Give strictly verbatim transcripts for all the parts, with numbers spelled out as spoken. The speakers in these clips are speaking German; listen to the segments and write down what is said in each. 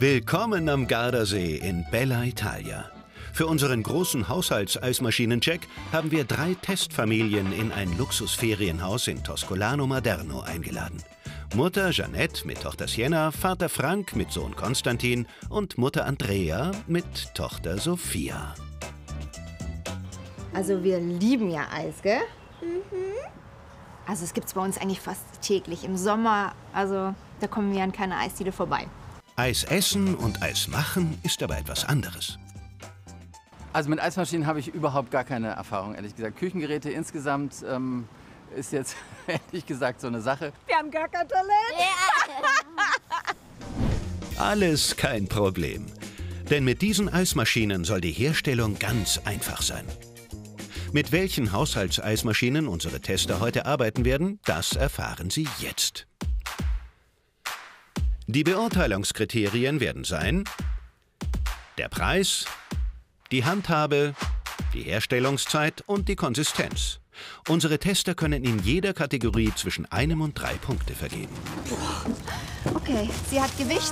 Willkommen am Gardasee in Bella Italia. Für unseren großen Haushaltseismaschinencheck haben wir drei Testfamilien in ein Luxusferienhaus in Toscolano Maderno eingeladen. Mutter Jeanette mit Tochter Sienna, Vater Frank mit Sohn Konstantin und Mutter Andrea mit Tochter Sophia. Also wir lieben ja Eis, gell? Mhm. Also es gibt's bei uns eigentlich fast täglich. Im Sommer, also da kommen wir an keine Eisdiele vorbei. Eis essen und Eis machen ist aber etwas anderes. Also mit Eismaschinen habe ich überhaupt gar keine Erfahrung, ehrlich gesagt. Küchengeräte insgesamt ähm, ist jetzt ehrlich gesagt so eine Sache. Wir haben gar kein Talent. Ja. Alles kein Problem. Denn mit diesen Eismaschinen soll die Herstellung ganz einfach sein. Mit welchen Haushaltseismaschinen unsere Tester heute arbeiten werden, das erfahren Sie jetzt. Die Beurteilungskriterien werden sein: der Preis, die Handhabe, die Herstellungszeit und die Konsistenz. Unsere Tester können in jeder Kategorie zwischen einem und drei Punkte vergeben. Okay, sie hat Gewicht.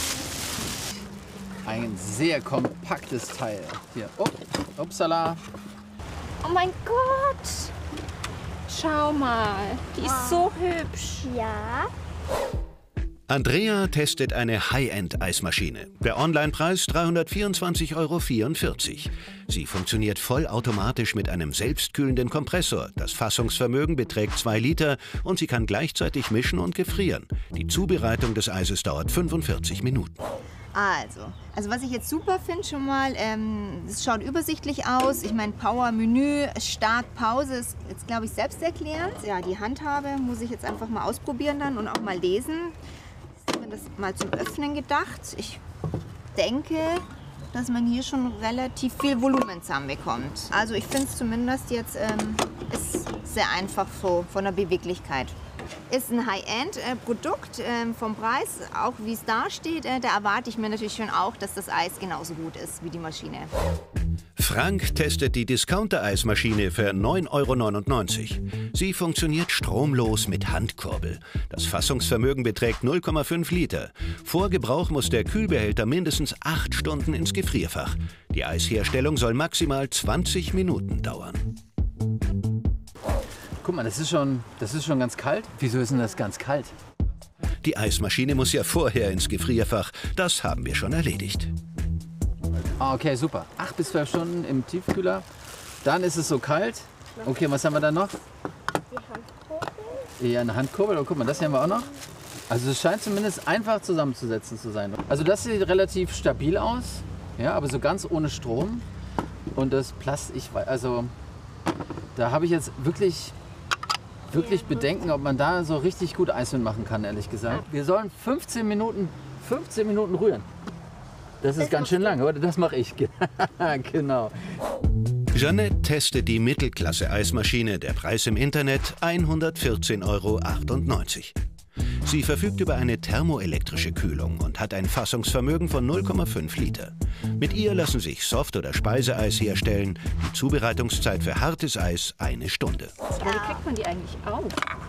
Ein sehr kompaktes Teil. Hier, oh, upsala. Oh mein Gott. Schau mal, die ist so hübsch. Ja. Andrea testet eine High-End-Eismaschine. Der Onlinepreis dreihundertvierundzwanzig Euro vierundvierzig. Sie funktioniert vollautomatisch mit einem selbstkühlenden Kompressor. Das Fassungsvermögen beträgt zwei Liter und sie kann gleichzeitig mischen und gefrieren. Die Zubereitung des Eises dauert fünfundvierzig Minuten. Also, also was ich jetzt super finde schon mal, ähm, es schaut übersichtlich aus. Ich meine, Power, Menü, Start, Pause ist jetzt, glaube ich, selbsterklärend. Ja, die Handhabe muss ich jetzt einfach mal ausprobieren dann und auch mal lesen. Ich habe mir das mal zum Öffnen gedacht. Ich denke, dass man hier schon relativ viel Volumen zusammenbekommt. Also ich finde es zumindest jetzt ähm, ist sehr einfach so von der Beweglichkeit. Ist ein High-End-Produkt äh, vom Preis, auch wie es da steht. Äh, da erwarte ich mir natürlich schon auch, dass das Eis genauso gut ist wie die Maschine. Frank testet die Discounter-Eismaschine für neun Euro neunundneunzig. Sie funktioniert stromlos mit Handkurbel. Das Fassungsvermögen beträgt null Komma fünf Liter. Vor Gebrauch muss der Kühlbehälter mindestens acht Stunden ins Gefrierfach. Die Eisherstellung soll maximal zwanzig Minuten dauern. Guck mal, das ist schon, das ist schon ganz kalt. Wieso ist denn das ganz kalt? Die Eismaschine muss ja vorher ins Gefrierfach. Das haben wir schon erledigt. Ah, okay, super. acht bis zwölf Stunden im Tiefkühler. Dann ist es so kalt. Okay, was haben wir da noch? Die Handkurbel. Ja, eine Handkurbel. Oh, guck mal, das hier haben wir auch noch. Also es scheint zumindest einfach zusammenzusetzen zu sein. Also das sieht relativ stabil aus. Ja, aber so ganz ohne Strom. Und das Plastik, ich weiß, also da habe ich jetzt wirklich... wirklich Bedenken, ob man da so richtig gut Eis machen kann, ehrlich gesagt. Wir sollen fünfzehn Minuten, fünfzehn Minuten rühren. Das ist Das ganz schön machst lang, oder? Das mache ich. Genau. Jeanette testet die Mittelklasse-Eismaschine. Der Preis im Internet hundertvierzehn Euro achtundneunzig. Sie verfügt über eine thermoelektrische Kühlung und hat ein Fassungsvermögen von null Komma fünf Liter. Mit ihr lassen sich Soft- oder Speiseeis herstellen. Die Zubereitungszeit für hartes Eis eine Stunde. Aber wie kriegt man die eigentlich auf?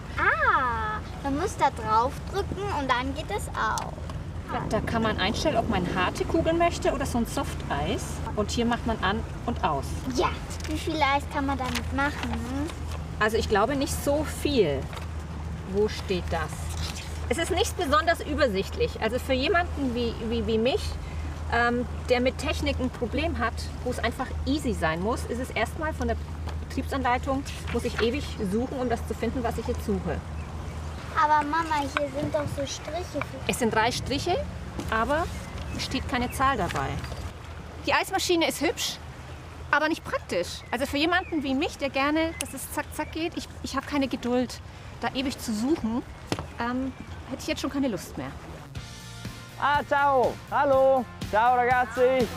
Ah, man muss da drauf drücken und dann geht es auf. Da, da kann man einstellen, ob man harte Kugeln möchte oder so ein Softeis. Und hier macht man an und aus. Ja. Wie viel Eis kann man damit machen? Also ich glaube nicht so viel. Wo steht das? Es ist nicht besonders übersichtlich. Also für jemanden wie, wie, wie mich, ähm, der mit Technik ein Problem hat, wo es einfach easy sein muss, ist es erstmal von der Betriebsanleitung, muss ich ewig suchen, um das zu finden, was ich jetzt suche. Aber Mama, hier sind doch so Striche. Es sind drei Striche, aber es steht keine Zahl dabei. Die Eismaschine ist hübsch, aber nicht praktisch. Also für jemanden wie mich, der gerne, dass es zack, zack geht, ich, ich habe keine Geduld, da ewig zu suchen, ähm, hätte ich jetzt schon keine Lust mehr. Ah, ciao! Hallo! Ciao ragazzi!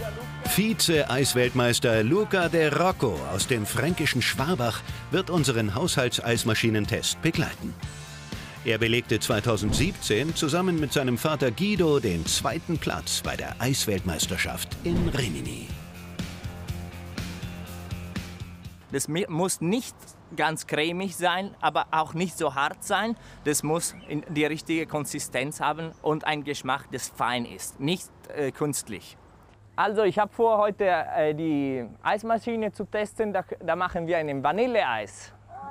Vize-Eisweltmeister Luca De Rocco aus dem fränkischen Schwabach wird unseren Haushaltseismaschinentest begleiten. Er belegte zweitausendsiebzehn zusammen mit seinem Vater Guido den zweiten Platz bei der Eisweltmeisterschaft in Rimini. Das muss nicht ganz cremig sein, aber auch nicht so hart sein. Das muss die richtige Konsistenz haben und einen Geschmack, das fein ist, nicht äh, künstlich. Also ich habe vor, heute äh, die Eismaschine zu testen. Da, da machen wir ein Vanilleeis.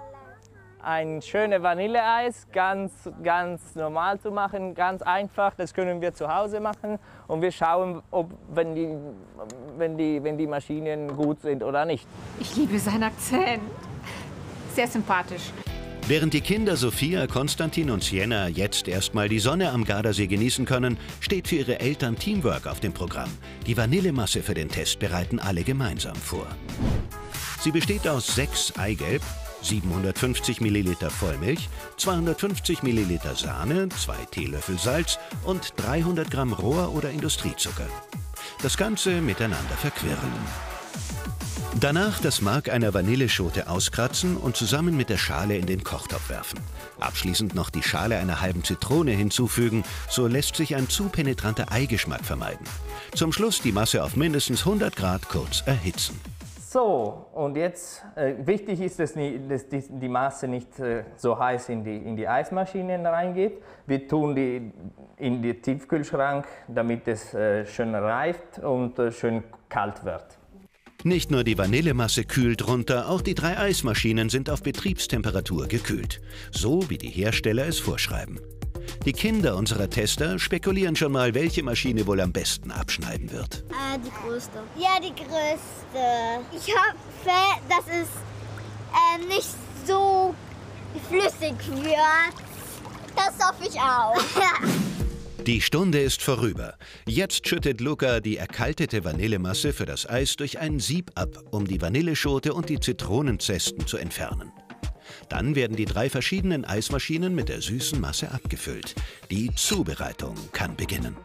Ein schönes Vanilleeis, ganz, ganz normal zu machen, ganz einfach. Das können wir zu Hause machen und wir schauen, ob, wenn, die, wenn, die, wenn die Maschinen gut sind oder nicht. Ich liebe seinen Akzent. Sehr sympathisch. Während die Kinder Sophia, Konstantin und Sienna jetzt erstmal die Sonne am Gardasee genießen können, steht für ihre Eltern Teamwork auf dem Programm. Die Vanillemasse für den Test bereiten alle gemeinsam vor. Sie besteht aus sechs Eigelb, siebenhundertfünfzig Milliliter Vollmilch, zweihundertfünfzig Milliliter Sahne, zwei Teelöffel Salz und dreihundert Gramm Rohr- oder Industriezucker. Das Ganze miteinander verquirlen. Danach das Mark einer Vanilleschote auskratzen und zusammen mit der Schale in den Kochtopf werfen. Abschließend noch die Schale einer halben Zitrone hinzufügen, so lässt sich ein zu penetranter Eigeschmack vermeiden. Zum Schluss die Masse auf mindestens hundert Grad kurz erhitzen. So, und jetzt äh, wichtig ist, dass, nie, dass die, die Masse nicht äh, so heiß in die, in die Eismaschine reingeht. Wir tun die in den Tiefkühlschrank, damit es äh, schön reift und äh, schön kalt wird. Nicht nur die Vanillemasse kühlt runter, auch die drei Eismaschinen sind auf Betriebstemperatur gekühlt. So wie die Hersteller es vorschreiben. Die Kinder unserer Tester spekulieren schon mal, welche Maschine wohl am besten abschneiden wird. Äh, die größte. Ja, die größte. Ich hoffe, dass es äh, nicht so flüssig wird. Das hoffe ich auch. Die Stunde ist vorüber. Jetzt schüttet Luca die erkaltete Vanillemasse für das Eis durch ein Sieb ab, um die Vanilleschote und die Zitronenzesten zu entfernen. Dann werden die drei verschiedenen Eismaschinen mit der süßen Masse abgefüllt. Die Zubereitung kann beginnen.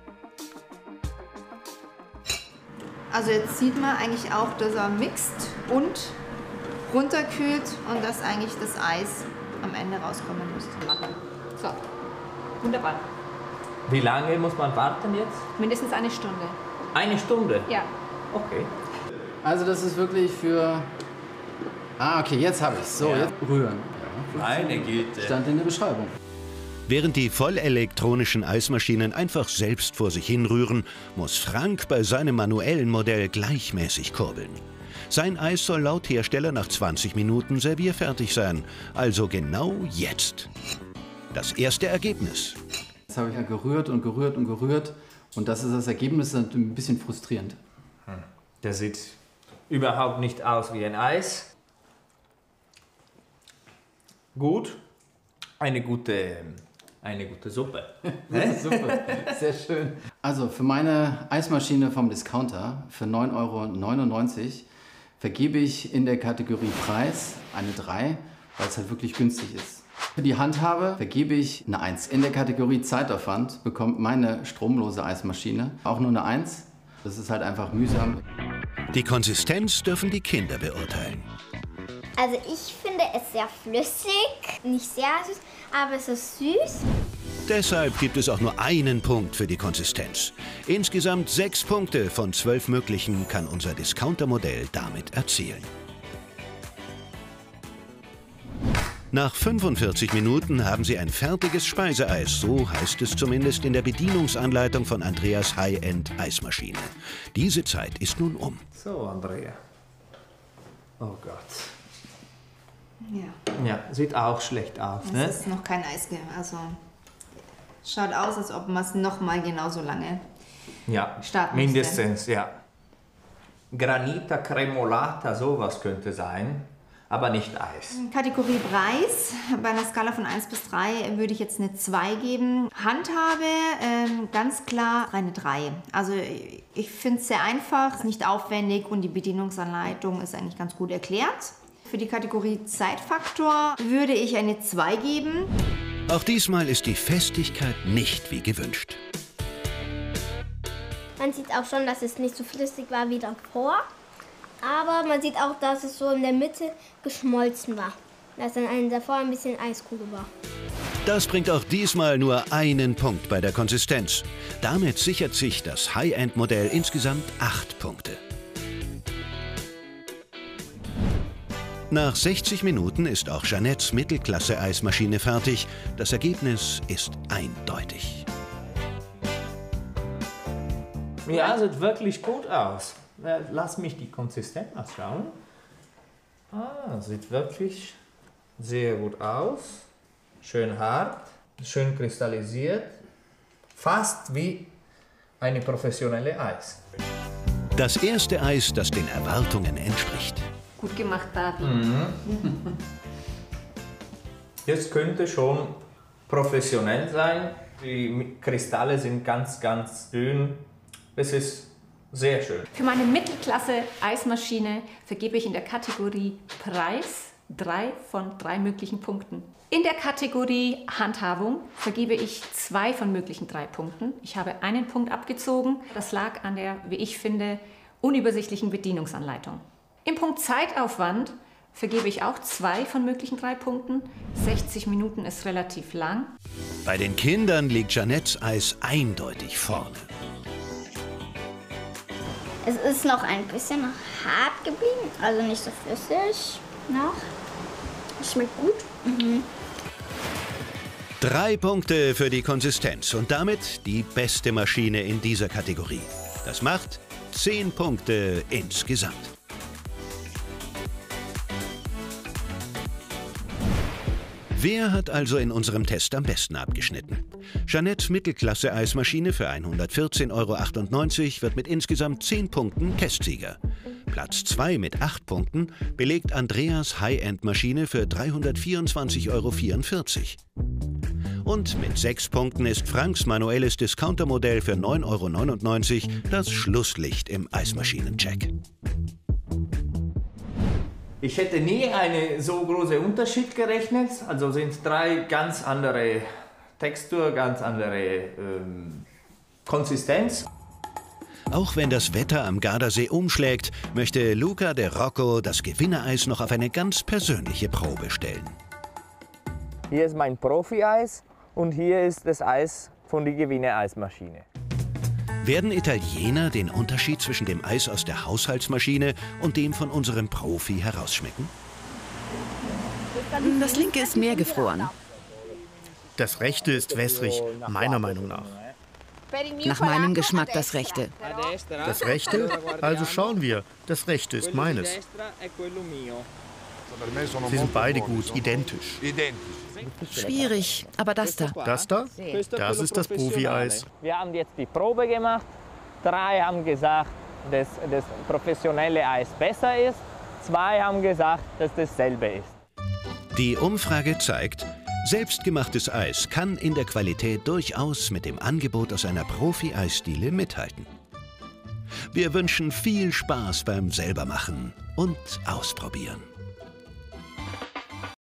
Also jetzt sieht man eigentlich auch, dass er mixt und runterkühlt und dass eigentlich das Eis am Ende rauskommen müsste. So, wunderbar. Wie lange muss man warten jetzt? Mindestens eine Stunde. Eine Stunde? Ja. Okay. Also das ist wirklich für... Ah, okay, jetzt habe ich es. So, Ja. jetzt rühren. Meine Güte. Stand in der Beschreibung. Während die vollelektronischen Eismaschinen einfach selbst vor sich hinrühren, muss Frank bei seinem manuellen Modell gleichmäßig kurbeln. Sein Eis soll laut Hersteller nach zwanzig Minuten servierfertig sein, also genau jetzt. Das erste Ergebnis. Jetzt habe ich ja gerührt und gerührt und gerührt und das ist das Ergebnis, das ist ein bisschen frustrierend. Der sieht überhaupt nicht aus wie ein Eis. Gut. Eine gute, eine gute Suppe. Super, sehr schön. Also für meine Eismaschine vom Discounter für neun Euro neunundneunzig vergebe ich in der Kategorie Preis eine drei, weil es halt wirklich günstig ist. Für die Handhabe vergebe ich eine eins. In der Kategorie Zeitaufwand bekommt meine stromlose Eismaschine auch nur eine eins. Das ist halt einfach mühsam. Die Konsistenz dürfen die Kinder beurteilen. Also ich finde es sehr flüssig, nicht sehr süß, aber es ist süß. Deshalb gibt es auch nur einen Punkt für die Konsistenz. Insgesamt sechs Punkte von zwölf möglichen kann unser Discounter-Modell damit erzielen. Nach fünfundvierzig Minuten haben Sie ein fertiges Speiseeis, so heißt es zumindest in der Bedienungsanleitung von Andreas High-End-Eismaschine. Diese Zeit ist nun um. So, Andrea. Oh Gott. Ja, Ja, sieht auch schlecht aus, das ne? ist noch kein Eis, also schaut aus, als ob man es noch mal genauso lange Ja, starten mindestens, ja. Granita Cremolata, sowas könnte sein, aber nicht Eis. Kategorie Preis, bei einer Skala von eins bis drei würde ich jetzt eine zwei geben. Handhabe, ähm, ganz klar eine drei. Also ich finde es sehr einfach, ist nicht aufwendig und die Bedienungsanleitung ist eigentlich ganz gut erklärt. Für die Kategorie Zeitfaktor würde ich eine zwei geben. Auch diesmal ist die Festigkeit nicht wie gewünscht. Man sieht auch schon, dass es nicht so flüssig war wie davor. Aber man sieht auch, dass es so in der Mitte geschmolzen war. Dass dann davor ein bisschen Eiskugel war. Das bringt auch diesmal nur einen Punkt bei der Konsistenz. Damit sichert sich das High-End-Modell insgesamt acht Punkte. Nach sechzig Minuten ist auch Jeanettes Mittelklasse-Eismaschine fertig. Das Ergebnis ist eindeutig. Ja, sieht wirklich gut aus. Lass mich die Konsistenz anschauen. Ah, sieht wirklich sehr gut aus. Schön hart, schön kristallisiert. Fast wie eine professionelle Eis. Das erste Eis, das den Erwartungen entspricht. Gut gemacht, Babi. Mhm. Das könnte schon professionell sein. Die Kristalle sind ganz, ganz dünn. Es ist sehr schön. Für meine Mittelklasse-Eismaschine vergebe ich in der Kategorie Preis drei von drei möglichen Punkten. In der Kategorie Handhabung vergebe ich zwei von möglichen drei Punkten. Ich habe einen Punkt abgezogen. Das lag an der, wie ich finde, unübersichtlichen Bedienungsanleitung. Im Punkt Zeitaufwand vergebe ich auch zwei von möglichen drei Punkten. sechzig Minuten ist relativ lang. Bei den Kindern liegt Jeanettes Eis eindeutig vorne. Es ist noch ein bisschen hart geblieben, also nicht so flüssig noch. Es schmeckt gut. Mhm. Drei Punkte für die Konsistenz und damit die beste Maschine in dieser Kategorie. Das macht zehn Punkte insgesamt. Wer hat also in unserem Test am besten abgeschnitten? Jeanettes Mittelklasse-Eismaschine für hundertvierzehn Euro achtundneunzig wird mit insgesamt zehn Punkten Testsieger. Platz zwei mit acht Punkten belegt Andreas High-End-Maschine für dreihundertvierundzwanzig Euro vierundvierzig. Und mit sechs Punkten ist Franks manuelles Discountermodell für neun Euro neunundneunzig das Schlusslicht im Eismaschinencheck. Ich hätte nie einen so großen Unterschied gerechnet. Also sind drei ganz andere Textur, ganz andere ähm, Konsistenz. Auch wenn das Wetter am Gardasee umschlägt, möchte Luca de Rocco das Gewinnereis noch auf eine ganz persönliche Probe stellen. Hier ist mein Profi-Eis und hier ist das Eis von der Gewinner-Eismaschine. Werden Italiener den Unterschied zwischen dem Eis aus der Haushaltsmaschine und dem von unserem Profi herausschmecken? Das linke ist mehr gefroren. Das rechte ist wässrig, meiner Meinung nach. Nach meinem Geschmack das rechte. Das rechte? Also schauen wir. Das rechte ist meines. Sie sind beide gut, identisch. Schwierig, aber das da. Das da? Das ist das Profi-Eis. Wir haben jetzt die Probe gemacht. Drei haben gesagt, dass das professionelle Eis besser ist. Zwei haben gesagt, dass dasselbe ist. Die Umfrage zeigt, selbstgemachtes Eis kann in der Qualität durchaus mit dem Angebot aus einer Profi-Eisdiele mithalten. Wir wünschen viel Spaß beim Selbermachen und Ausprobieren.